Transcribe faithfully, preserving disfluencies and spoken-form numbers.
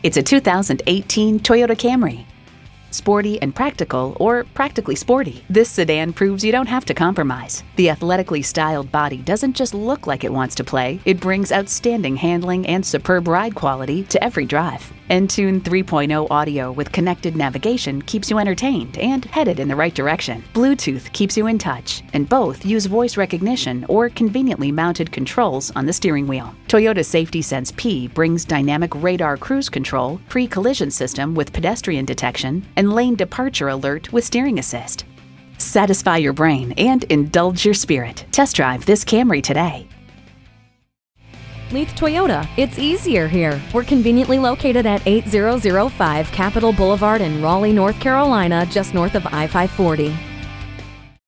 It's a two thousand eighteen Toyota Camry. Sporty and practical, or practically sporty, this sedan proves you don't have to compromise. The athletically styled body doesn't just look like it wants to play, it brings outstanding handling and superb ride quality to every drive. Entune three point oh audio with connected navigation keeps you entertained and headed in the right direction. Bluetooth keeps you in touch, and both use voice recognition or conveniently mounted controls on the steering wheel. Toyota Safety Sense P brings dynamic radar cruise control, pre-collision system with pedestrian detection, and lane departure alert with steering assist. Satisfy your brain and indulge your spirit. Test drive this Camry today. Leith Toyota, it's easier here. We're conveniently located at eight thousand five Capital Boulevard in Raleigh, North Carolina, just north of I five forty.